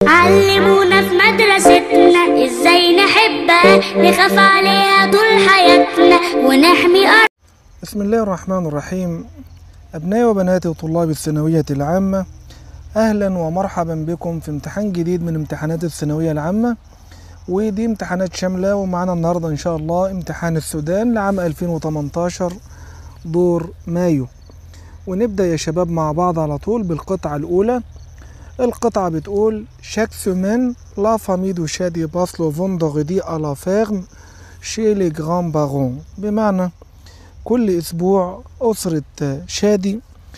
علمونا في مدرستنا ازاي نحبها نخاف عليها طول حياتنا ونحمي بسم الله الرحمن الرحيم. أبنائي وبناتي وطلاب الثانوية العامة، أهلا ومرحبا بكم في امتحان جديد من امتحانات الثانوية العامة، ودي امتحانات شاملة. ومعنا النهاردة إن شاء الله امتحان السودان لعام 2018 دور مايو. ونبدأ يا شباب مع بعض على طول بالقطعة الأولى. القطعة بتقول chaque semaine la famille de Shadi passe le vendredi à la ferme chez les grands-parents. بمعنى كل أسبوع أسرة شادي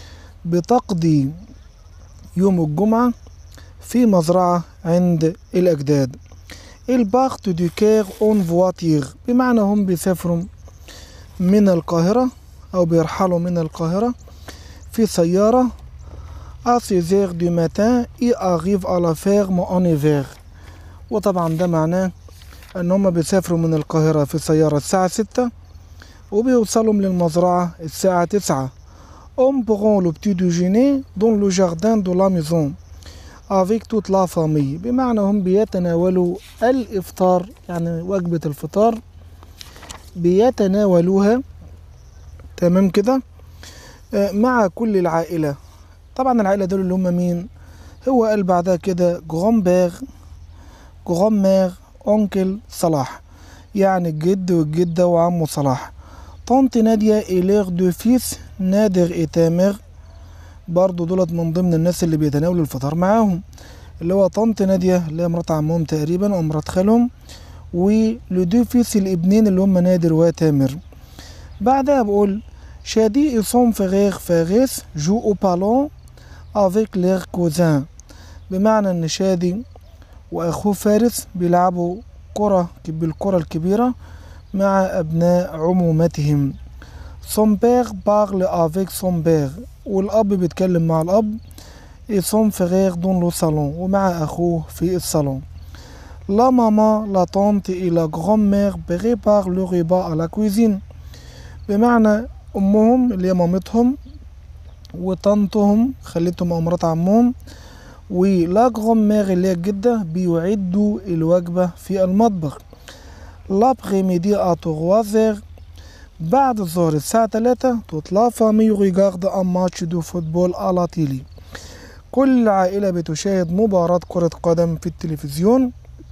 بتقضي يوم الجمعة في مزرعة عند الأجداد. Ils partent du Caire en voiture، بمعنى هم بيسافروا من القاهرة أو بيرحلوا من القاهرة في سيارة à 6h du matin et arrivent à la ferme en hiver. وطبعا ده معناه ان هم بيسافروا من القاهرة في سيارة الساعة 6 وبيوصلوا للمزرعة الساعة 9. On prend le petit déjeuner dans le jardin de la maison avec toute la famille، بمعنى هم بيتناولوا الإفطار، يعني وجبة الفطار بيتناولوها تمام كده مع كل العائلة. طبعا العائلة دول اللي هم مين؟ هو قال بعدها كده جرامبير، جرامير، أونكل صلاح، يعني الجد والجدة وعمه صلاح. طنط نادية إليغ دو فيس نادر إتامر، برضو دولت من ضمن الناس اللي بيتناولوا الفطار معاهم، اللي هو طنط نادية اللي هي مرات عمهم تقريبا أو مرات خالهم، ولدو فيس الابنين اللي هم نادر وتامر. بعدها بقول شادي et son frère فارس jouent au ballon avec leurs cousins، بمعنى ان شادي واخوه فارس بيلعبوا بالكرة الكبيرة مع ابناء عمومتهم. son père parle avec son père، والاب بيتكلم مع الاب. et son frère dans le salon، ومع اخوه في الصالون. la maman la tante et la grand-mère préparent le repas à la cuisine، بمعنى امهم اللي هي مامتهم وطنطهم خليتهم او مرات عمهم ولا غرامير اللي هي الجدة بيعدوا الوجبة في المطبخ. لابريميدي ا 3h، بعد الظهر الساعة 3 تطلع فامي ريغارد ان ماتش دو فوتبول على تيلي، كل عائلة بتشاهد مباراة كرة قدم في التلفزيون.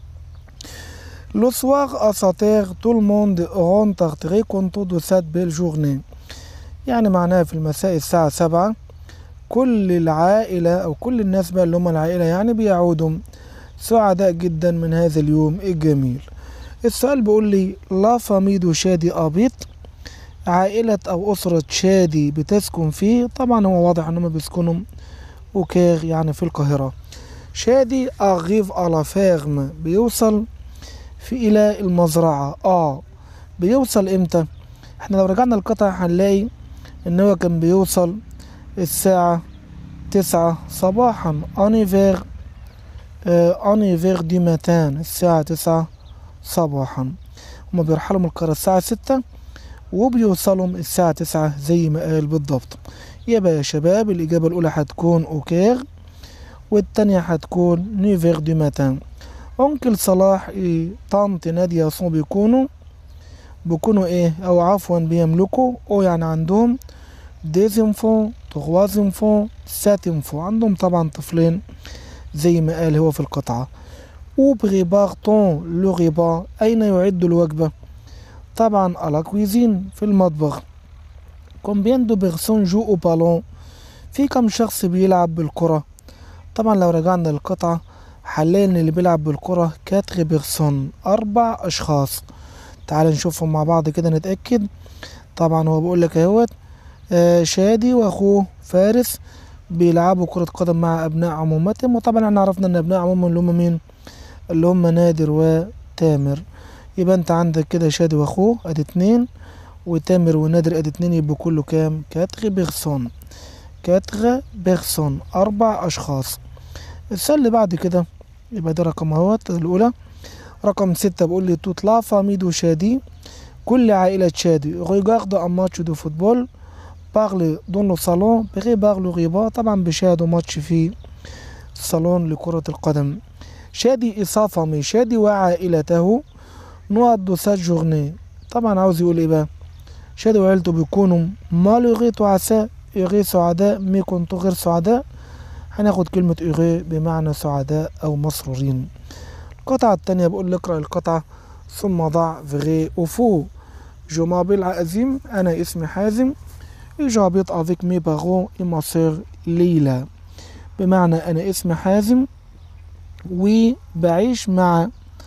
Le soir à 7h tout le monde rentre très content de cette belle journée، يعني معناها في المساء الساعة 7 كل العائلة أو كل الناس بقى اللي هم العائلة يعني بيعودوا سعداء جدا من هذا اليوم الجميل. السؤال بيقول لي لا فاميدو شادي أبيط، عائلة أو أسرة شادي بتسكن فيه. طبعا هو واضح إنهم بيسكنوا أوكير يعني في القاهرة. شادي أغيف على فيرم، بيوصل إلى المزرعة. بيوصل إمتى؟ احنا لو رجعنا القطع هنلاقي ان هو كان بيوصل الساعة 9 صباحا انيفير دي ماتان، الساعة 9 صباحا. هما بيرحلوا من القاهرة الساعة 6 وبيوصلوا الساعة 9 زي ما قال بالضبط. يبقى يا شباب الإجابة الأولى هتكون أوكير والتانية هتكون نيفير دي ماتان. أنكل صلاح طنط نادية بيكونوا ايه او عفوا بيملكوا او يعني عندهم ديز انفون، تغواز انفون، سات انفون، عندهم طبعا طفلين زي ما قال هو في القطعة. او بريبارتون لو ريبا، اين يعد الوجبة؟ طبعا على كويزين في المطبخ. كومبيان دو بيرسون جو او بالون، في كم شخص بيلعب بالكرة؟ طبعا لو رجعنا للقطعة هنلاقي ان اللي بيلعب بالكرة 4 بيرسون، 4 اشخاص. تعال نشوفهم مع بعض كده نتأكد. طبعا هو بيقول لك اهوت شادي واخوه فارس بيلعبوا كرة قدم مع ابناء عمومتهم، وطبعا احنا عرفنا ان ابناء عمومهم اللي هم مين؟ اللي هم نادر وتامر. يبقى انت عندك كده شادي واخوه ادي 2 وتامر ونادر ادي 2، يبقى كله كام؟ 4 بيرسون، 4 بيرسون، 4 اشخاص. السؤال اللي بعد كده يبقى ده رقم اهوت الأولى. رقم 6 بيقول لي توت لا فامي دو شادي، كل عائلة شادي ريغارد ان ماتش دو فوتبول بارلي دون لو صالون بريبار لو ريبا، طبعا بيشاهدوا ماتش في الصالون لكرة القدم. شادي إصافمي شادي وعائلته نقضوا سات جورني. طبعا عاوز يقول ايه بقى؟ شادي وعيلته بيكونوا مالوغي تعساء، ايغي سعداء، مي كنتوا غير سعداء. هناخد كلمة ايغي بمعنى سعداء او مسرورين. القطعة التانية بقول لي اقرأ القطعة ثم ضع فغي وفو. جو مابيل عازم، انا اسمي حازم. j'habite avec mes parents et ma sœur ليلى. بمعنى أنا اسمي حازم وبعيش مع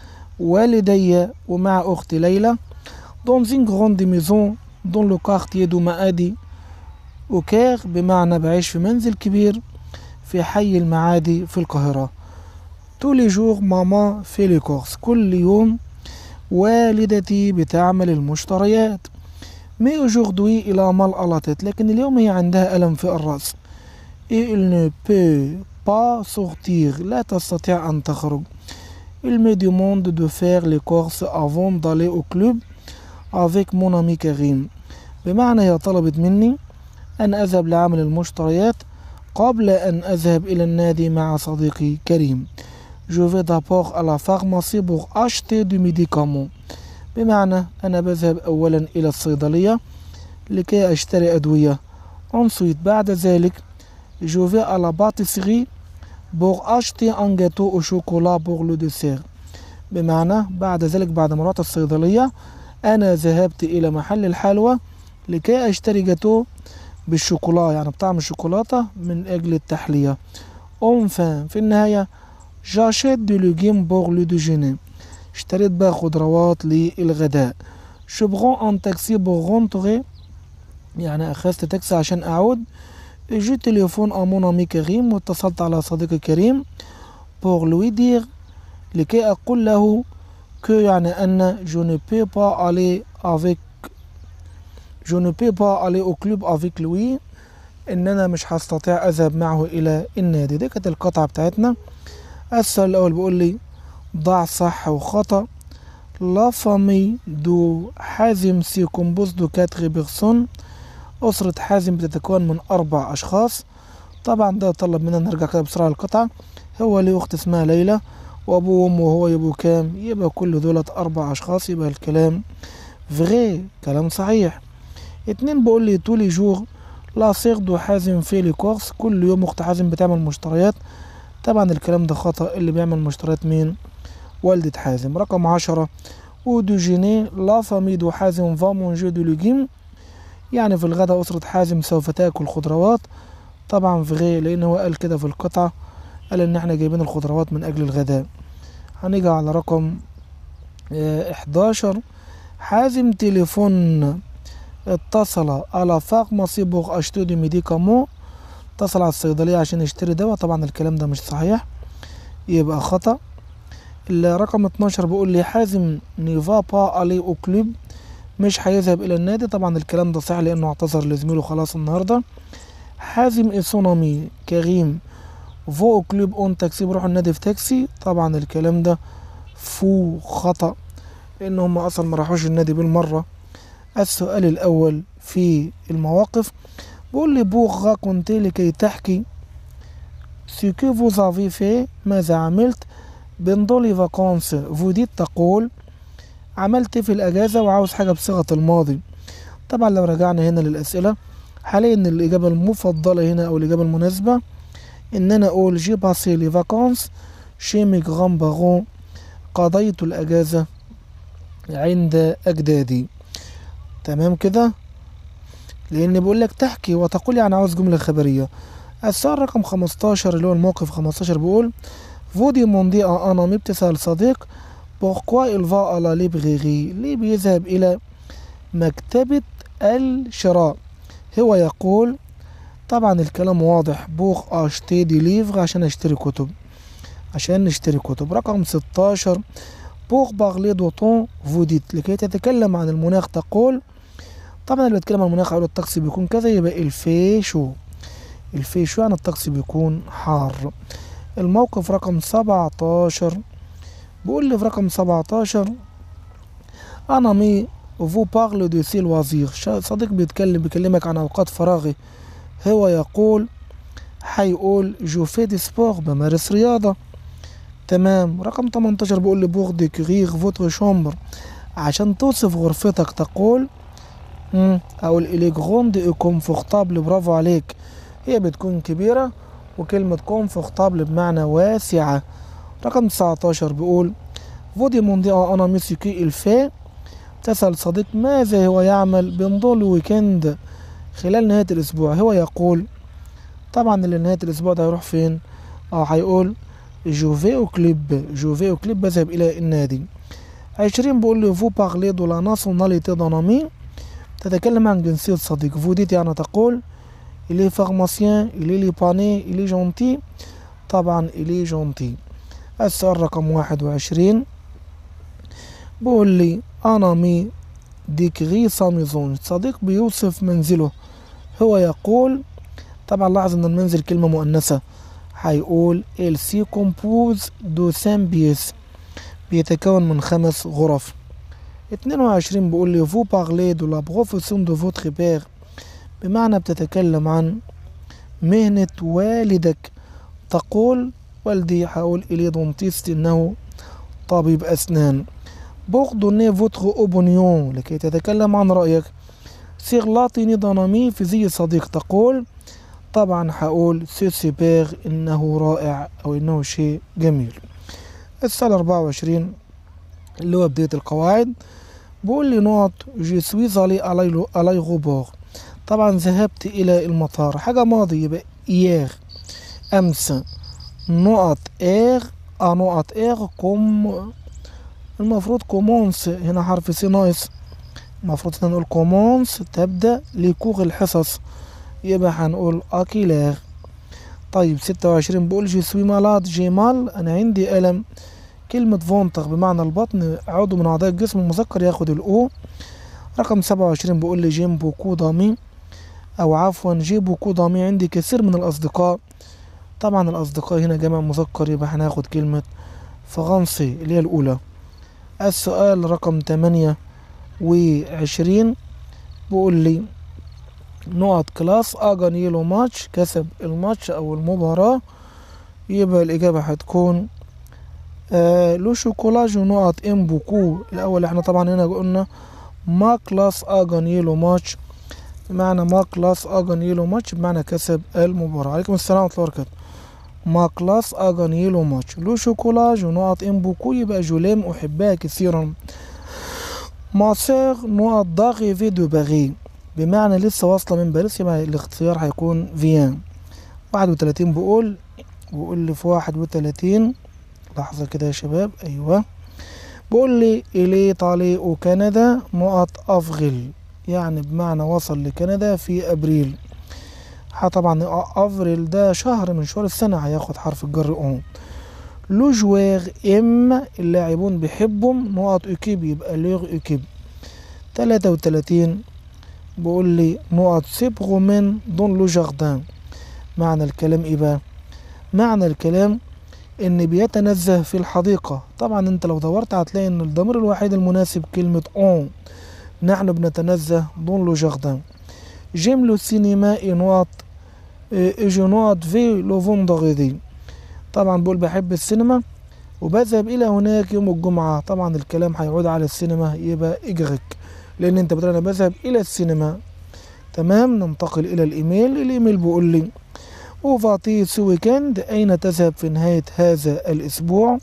والدي ومع أختي ليلى dans une grande maison dans le quartier de معادي. أوكير بمعنى بعيش في منزل كبير في حي المعادي في القاهرة. tous les jours maman fait les courses. كل يوم والدتي بتعمل المشتريات. mais aujourd'hui il a mal à la tête. لكن اليوم هي عندها ألم في الرأس. et il ne peut pas sortir. لا تستطيع أن تخرج. il me demande de faire les courses avant d'aller au club avec mon ami كريم. بمعنى هي طلبت مني أن أذهب لعمل المشتريات قبل أن أذهب إلى النادي مع صديقي كريم. je vais d'abord à la pharmacie pour acheter du médicament. بمعنى أنا بذهب أولا إلى الصيدلية لكي أشتري أدوية. ensuite بعد ذلك je vais à la pâtisserie pour acheter un gâteau au chocolat pour le dessert. بمعنى بعد ذلك بعد ما رحت الصيدلية أنا ذهبت إلى محل الحلوى لكي أشتري جاتو بالشوكولا، يعني بطعم الشوكولاتة من أجل التحلية. enfin في النهاية j'achète des légumes pour le déjeuner. اشتريت بقى خضروات للغداء. je prends un taxi pour rentrer، يعني أخذت تاكسي عشان أعود. je téléphone à mon ami كريم، واتصلت على صديقي كريم pour lui dire لكي أقول له que يعني أن je ne peux pas aller au club avec lui، إن أنا مش هستطيع أذهب معه إلى النادي. دي كانت القطعة بتاعتنا. السؤال الأول بيقول لي ضع صح وخطأ. La famille de حازم سي كومبوز دو 4 بيرسون. أسرة حازم بتتكون من 4 أشخاص. طبعا ده طلب مننا نرجع كده بسرعة القطعة. هو ليه أخت اسمها ليلى وأبوه وأمه، وهو يبقوا كام؟ يبقى كل دولت 4 أشخاص. يبقى الكلام فغي، كلام صحيح. 2 بقول لي tous les jours لا سيغ دو حازم في لي كورس. كل يوم أخت حازم بتعمل مشتريات. طبعا الكلام ده خطأ، اللي بيعمل مشتريات مين؟ والدة حازم. رقم 10 او دو جيني لا فامي دو حازم فا مونجي دو لوجيم، يعني في الغداء أسرة حازم سوف تأكل خضروات. طبعا فغي، لأن هو قال كده في القطعة، قال إن احنا جايبين الخضروات من أجل الغداء. هنيجي على رقم 11 حازم تليفون اتصل على فارماسي بوغ اشتو دو ميديكامون. اتصل على الصيدلية عشان يشتري دواء. طبعا الكلام ده مش صحيح، يبقى خطأ. الرقم 12 بيقول لي حازم نيفا با الي او كلوب، مش هيذهب الى النادي. طبعا الكلام ده صحيح لانه اعتذر لزميله خلاص النهارده. حازم ايسونامي كريم فو كلوب اون تاكسي، بروحوا النادي في تاكسي. طبعا الكلام ده فو، خطأ، لان هم اصلا ما راحوش النادي بالمره. السؤال الاول في المواقف بقول لي بوغ راكونتي لكي تحكي سو كو فوز افي في، ماذا عملت بندون لي فاكونس. فوديت تقول عملت في الاجازه، وعاوز حاجه بصيغه الماضي. طبعا لو رجعنا هنا للاسئله هلاقي ان الاجابه المفضله هنا او الاجابه المناسبه ان انا اقول جي باسي لي فاكونس شي مي غران بارون، قضيت الاجازه عند اجدادي. تمام كده، لان بقول لك تحكي وتقول يعني عاوز جمله خبريه. السؤال رقم 15 اللي هو الموقف 15 بيقول فودي موندي انا بتسأل صديق بوركوا il va à la librairie، ليه بيذهب الى مكتبة الشراء. هو يقول، طبعا الكلام واضح، بوغ اشتي دي ليفر، عشان اشتري كتب، عشان نشتري كتب. رقم 16 بوغ بارلي دو طون فوديت، لكي تتكلم عن المناخ تقول. طبعا اللي بيتكلم عن المناخ او الطقس بيكون كذا، يبقى الفيشو. الفيشو يعني الطقس بيكون حار. الموقف رقم 17 بيقول لي في رقم 17 انا مي فو بارل دو سي لوازير، صديق بيكلمك عن اوقات فراغي. هو يقول، هيقول جو في دي سبور، بمارس رياضة. تمام. رقم 18 بيقول لي بوغ ديكورير فوتر شومبر، عشان توصف غرفتك تقول اقول الي جروند اي كونفورتابل. برافو عليك، هي بتكون كبيرة، وكلمة كونفورتابل بمعنى واسعة. رقم 19 بيقول فو ديموندي انا ميسي كي الفي، تسأل صديق ماذا هو يعمل بنضل ويكند خلال نهاية الأسبوع. هو يقول طبعا اللي نهاية الأسبوع ده هيروح فين؟ هيقول جوفي أو كليب، جوفي أو كليب بذهب إلى النادي. 20 بيقول لي فو باغلي دو لا ناسيوناليتي دون امي، تتكلم عن جنسية صديق. فو ديت يعني تقول إلي فارماسيان، إلي لي باني، إلي جونتي، طبعا إلي جونتي. السؤال رقم 21 بيقول لي أنا مي ديكري سا ميزون، صديق بيوصف منزله. هو يقول طبعا لاحظ ان المنزل كلمة مؤنثة، هيقول il s'y compose de 5 pièces، بيتكون من 5 غرف. 22 بيقول لي vous parlez de la profession de votre père، بمعنى بتتكلم عن مهنة والدك. تقول والدي، هقول إلي دونتيست، إنه طبيب أسنان. pour donner votre opinion، لكي تتكلم عن رأيك. sur latini d'un ami، في زي صديق. تقول طبعا هقول سي سوبر، إنه رائع أو إنه شيء جميل. السؤال 24 اللي هو بداية القواعد، بقول لي نقط جو سويز علي غبار، طبعا ذهبت إلى المطار. حاجة ماضي يبقى إيير أمس. نقط إير نقط إير كوم، المفروض كومونس هنا حرف سي ناقص، المفروض هنقول كومونس تبدأ لكوغ الحصص، يبقى هنقول أكيلير. طيب 26 بقول جي سوي مالاد، جي مال أنا عندي ألم. كلمة فونتر بمعنى البطن، عضو من أعضاء الجسم المذكر ياخد الأو. رقم 27 بقول لي جيم بوكو دامي، أو عفوا جي بوكو دامي، عندي كثير من الأصدقاء. طبعا الأصدقاء هنا جمع مذكر، يبقى هناخد كلمة فرنسي اللي هي الأولى. السؤال رقم 28 بقول لي نقط كلاس أجاني له ماتش، كسب الماتش أو المباراة، يبقى الإجابة هتكون لو شوكولاج نقط ام بوكو. الأول احنا طبعا هنا قلنا ما كلاس أجاني له ماتش، بمعنى ما كلاس أجاني له ماتش بمعنى كسب المباراة. عليكم السلام ورحمة الله وبركاته. ما كلاس أجاني له ماتش. لو شوكولاج نقط ام بوكو، يبقى جوليم أحبها كثيرا. ما سير نقط داغيفي دو باغي، بمعنى لسه واصلة من باريس، يبقى الاختيار هيكون فيان. 31 بقول لي في 31 لحظة كده يا شباب، أيوة بقول لي إيطالي وكندا نقط أفغل، يعني بمعنى وصل لكندا في أبريل. طبعا أفريل ده شهر من شهور السنة، هياخد حرف الجر أون. لو جوير اللاعبون بيحبهم نقط أكيب، يبقى لوغ أكيب. 33 بقول لي نقط سيبغومين دون لو جاردان، معنى الكلام ايه بقى؟ معنى الكلام ان بيتنزه في الحديقة. طبعا انت لو دورت هتلاقي ان الضمير الوحيد المناسب كلمة اون، نحن بنتنزه دون لو جاردان. جيم لو سينما نقط اجو نقط في لو فوندغيدي، طبعا بقول بحب السينما وبذهب الى هناك يوم الجمعة. طبعا الكلام هيعود على السينما، يبقى اجرك، لان انت بتقول انا بذهب الى السينما. تمام. ننتقل الى الايميل. الايميل بيقول لي وفاتي سو ويكند، اين تذهب في نهاية هذا الاسبوع؟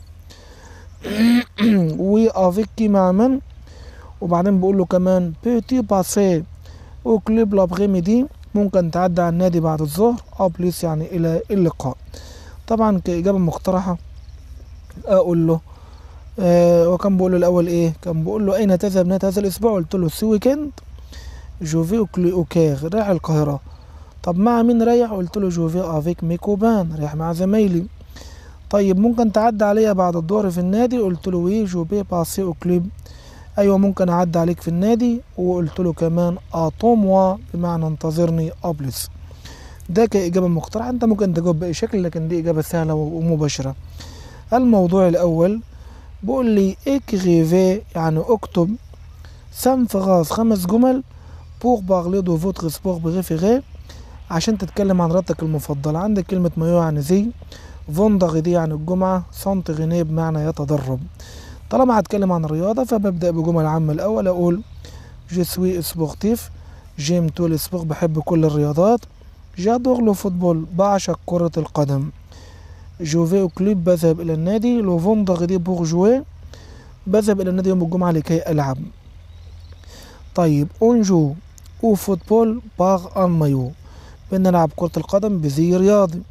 وافيكي مع من؟ وبعدين بقول له كمان بيتي باسي او كلوب لابغيميدي، ممكن تعدي على النادي بعد الظهر. بليس يعني الى اللقاء. طبعا كاجابة مقترحة اقول له وكان بقول له الاول ايه؟ كان بقول له اين تذهب نهاية هذا الاسبوع؟ قلت له سو ويكند جوفي اوكير، رايح القاهرة. طب مع مين رايح؟ قلت له جوفي افيك ميكوبان، رايح مع زمايلي. طيب ممكن تعدي عليا بعد الظهر في النادي؟ قلت له وي جوبي باسي او كلوب، ايوه ممكن اعدي عليك في النادي. وقلت له كمان اتوموا، بمعنى انتظرني ابلس. ده كإجابة مقترحة، انت ممكن تجاوب بأي شكل، لكن دي إجابة سهلة ومباشرة. الموضوع الأول بقول لي اكريفي يعني اكتب، سام فراس 5 جمل، بور بارلي دو فوتر سبور بريفيري، عشان تتكلم عن رياضتك المفضلة. عندك كلمة مايو يعني زي، فوندغدي يعني الجمعة، سانتغيني بمعنى يتدرب. طالما هتكلم عن الرياضة فببدأ بجمل عامة. الأول أقول جو سوي سبورتيف، جيم تو لي سبور بحب كل الرياضات، جادور لو فوتبول بعشق كرة القدم، جو في او كلوب بذهب إلى النادي، لو فوندغدي بور جوي بذهب إلى النادي يوم الجمعة لكي ألعب. طيب أونجو او فوتبول باغ ان مايو بنلعب كرة القدم بزي رياضي.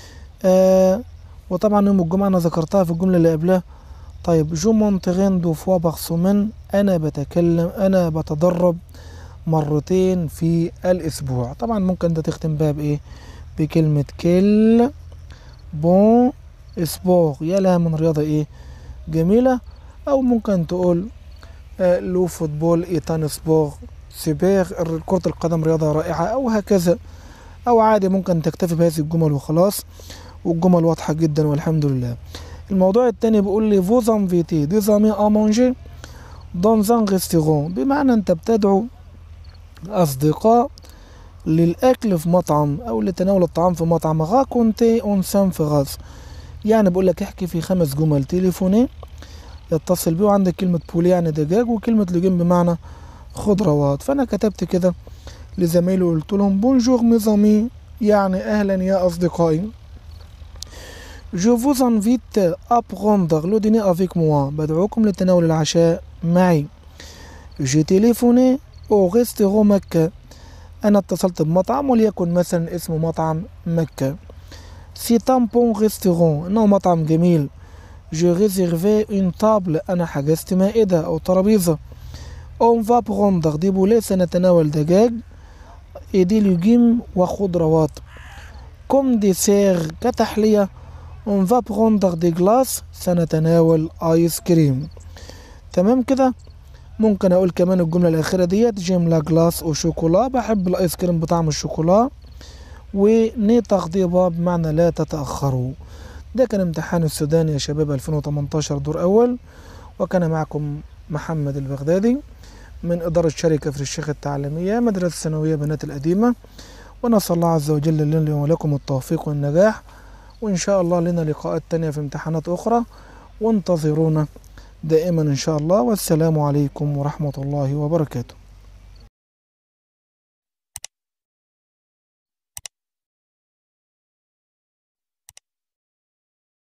وطبعا يوم الجمعة أنا ذكرتها في الجملة اللي قبلها. طيب جو مونتغين دو فوا باغ سومين، أنا بتدرب مرتين في الأسبوع. طبعا ممكن ده تختم بها بإيه؟ بكلمة كل بون سبور، يا لها من رياضة إيه جميلة. أو ممكن تقول لو فوتبول إيتان سبور سوبر، كرة القدم رياضة رائعة، أو هكذا. أو عادي ممكن تكتفي بهذه الجمل وخلاص، والجمل واضحة جدا والحمد لله. الموضوع التاني بيقول لي فوز انفيتي دي زامي ا مانجي دون زان ريستورون، بمعنى انت بتدعو اصدقاء للاكل في مطعم او لتناول الطعام في مطعم. راكونتي اون سان فراس، يعني بقول لك احكي في 5 جمل تليفوني يتصل بيه، وعندك كلمة بولي يعني دجاج، وكلمة لجين بمعنى خضروات. فانا كتبت كده لزمايلي وقلت لهم بونجور ميزامي، يعني اهلا يا اصدقائي. Je vous invite à prendre le dîner avec moi، بدعوكم لتناول العشاء معي. J'ai téléphoné au restaurant مكة، أنا اتصلت بمطعم وليكن مثلا اسمه مطعم مكة. C'est un bon restaurant، إنه مطعم جميل. J'ai réservé une table، أنا حجزت مائدة أو ترابيزة. On va prendre des poulets، سنتناول دجاج، et des légumes وخضروات. Comme dessert، كتحلية on va prendre des glaces، سنتناول آيس كريم. تمام كده. ممكن أقول كمان الجملة الأخيرة ديت جيم لا جلاس أو شوكولا، بحب الآيس كريم بطعم الشوكولا. وني تغضيبة بمعنى لا تتأخروا. ده كان امتحان السوداني يا شباب 2018 دور أول، وكان معكم محمد البغدادي من إدارة شركة كفر الشيخ التعليمية مدرسة الثانوية بنات القديمة. ونسأل الله عز وجل لنا ولكم التوفيق والنجاح، وإن شاء الله لنا لقاءات تانية في امتحانات أخرى، وانتظرونا دائما إن شاء الله. والسلام عليكم ورحمة الله وبركاته.